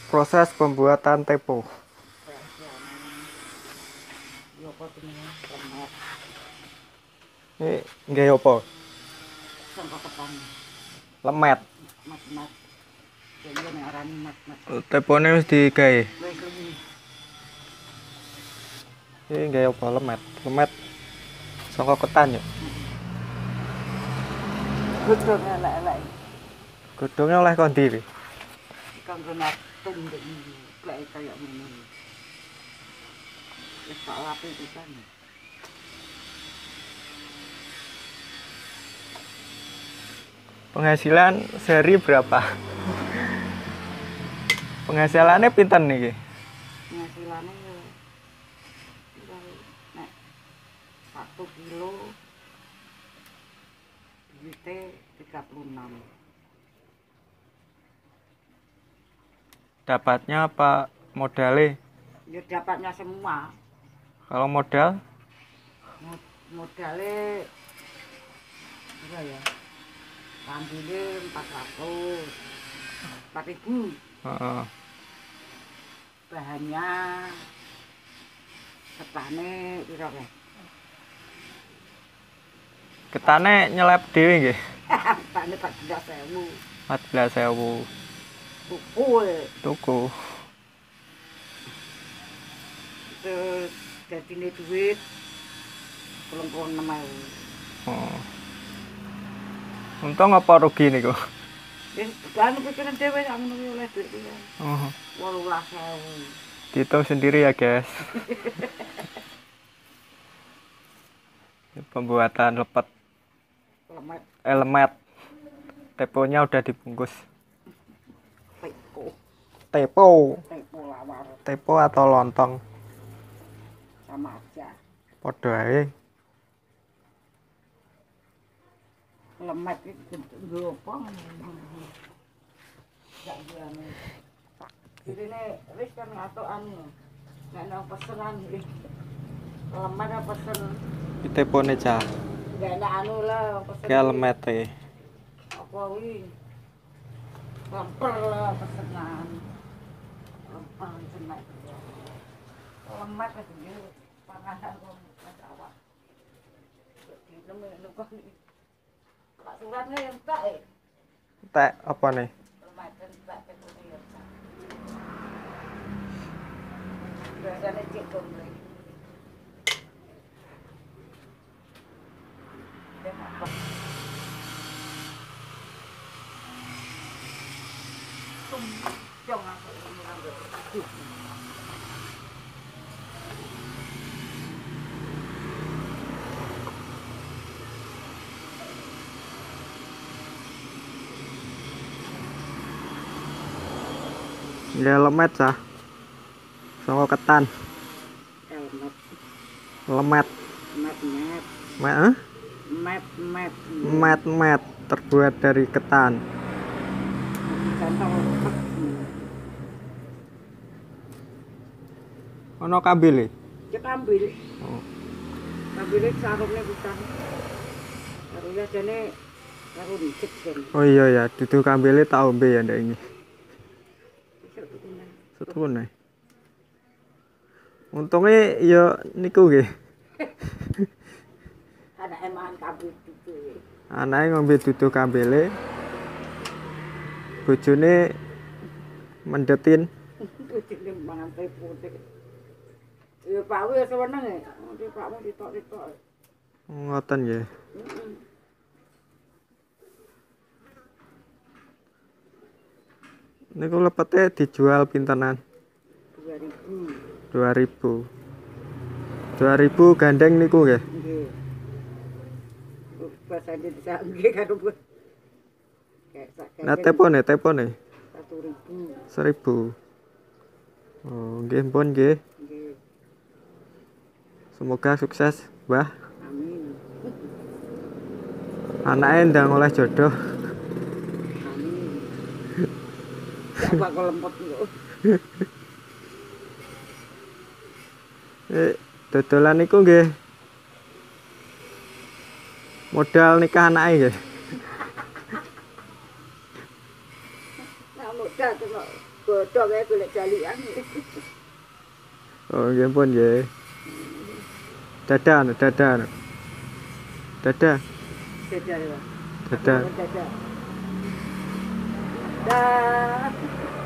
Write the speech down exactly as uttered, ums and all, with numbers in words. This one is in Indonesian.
Proses pembuatan tepo. Ini nggih apa? Lemet. Tepone wis digawe. Ini nggih apa lemet? Lemet saka ketan ya. Godhong elek-elek. Godhonge oleh kondi iki. Kanggo natung ndek klek kaya ngono. Wis tak lapi pisan. Penghasilan sehari berapa? Penghasilannya pinten niki? Penghasilannya ya nek satu kilo duitnya tiga puluh enam. Dapatnya apa modalnya? Ya dapatnya semua. Kalau modal? Modalnya berapa ya? Ambilnya empat ratus, empat ribu. Heeh. Bahannya ketane piro ya? Ketane nyelep dhewe nggih. Ketane empat belas ribu. empat belas ribu. Tuku. Tuku. Terus dadine duit telung puluh enam ribu. Oh. Untung apa rugi niku? Wis kan pikiran dhewe sak ngono oleh duit iki. Oh. wolulas ribu. Dihitung sendiri ya, guys. Pembuatan lepet Lemet elemet. Teponya udah dibungkus. tepo. Tepo. Tepo lawar Tepo atau lontong. sama aja. Padha ae. Lemet iki nggo apa ngono. Gak jane. Direne wis kan ngatokan. Nek nang pesenan iki. Lemet apa pesen? Tepone cah. Gak enak anu lah pesen. Ki lemet e. Apa kuwi? Lemper lah pesenan. Lemper jenek. Lemet iki panganan kok awak. Dinemu kok Pak suratnya yang tak eh. Tek apa nih? Ramadan tak tekune ya. Biasane cek komple. Dan apa? Tum, jangan aku mengambil. Ya lemet sah. Saka ketan. Elmet, Lemet. met, met, Met, eh? met, met, Met met terbuat dari ketan. Contoh. Ono kambile. Cek ambil. Oh. Ambil sarungnya bisa. Sarungnya jane karo dicek kan. Oh iya ya, dudu kambile tak ombe ya ndak ini. Setun nih. Untungnya ya niku nggih. Ada eman kabeh itu. Anake ngombe dudu kambile. Bojone mendetin. Bojone mangan tepo. Ya Pak wis seneng e. Pakmu ditok-ditok. Ngoten nggih. Heeh. Niku lepete dijual pintenan? dua ribu. dua ribu. dua ribu gandeng niku nggih. Nggih. Bahasane disangge karo Bu. Nah tepone, tepone. satu ribu. seribu. Oh, nggih pun nggih. Nggih. Semoga sukses, Mbah. Amin. Anake ndang oleh jodoh. Amin. Gak bakal lempet kok. Eh, dodolan niku nggih. Modal nikah anake nggih. Nah, modal kok Aku tok aku lek cali ang. Oh, nggih pun nggih. Dadah, anu, dadah. anu. Dadah, Dadah. dadah. Dadah. Dah.